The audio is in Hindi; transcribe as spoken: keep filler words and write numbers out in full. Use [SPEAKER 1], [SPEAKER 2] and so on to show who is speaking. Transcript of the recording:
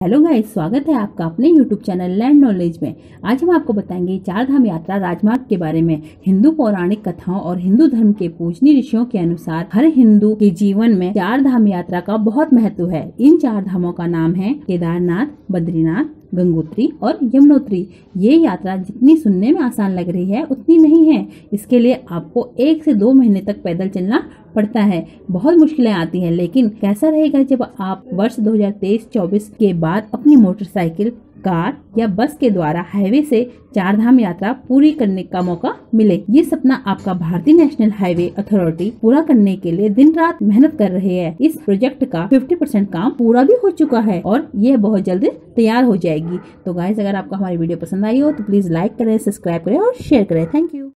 [SPEAKER 1] हेलो गाइस, स्वागत है आपका अपने यूट्यूब चैनल लैंड नॉलेज में। आज हम आपको बताएंगे चार धाम यात्रा राजमार्ग के बारे में। हिंदू पौराणिक कथाओं और हिंदू धर्म के पूजनीय ऋषियों के अनुसार हर हिंदू के जीवन में चार धाम यात्रा का बहुत महत्व है। इन चार धामों का नाम है केदारनाथ, बद्रीनाथ, गंगोत्री और यमुनोत्री। ये यात्रा जितनी सुनने में आसान लग रही है उतनी नहीं है। इसके लिए आपको एक से दो महीने तक पैदल चलना पड़ता है। बहुत मुश्किलें आती हैं, लेकिन कैसा रहेगा जब आप वर्ष दो हज़ार तेईस चौबीस के बाद अपनी मोटरसाइकिल, कार या बस के द्वारा हाईवे से चार धाम यात्रा पूरी करने का मौका मिले। ये सपना आपका भारतीय नेशनल हाईवे अथॉरिटी पूरा करने के लिए दिन रात मेहनत कर रहे हैं। इस प्रोजेक्ट का पचास परसेंट काम पूरा भी हो चुका है और ये बहुत जल्द तैयार हो जाएगी। तो गाइस, अगर आपको हमारी वीडियो पसंद आई हो तो प्लीज लाइक करें, सब्सक्राइब करें और शेयर करें। Thank you.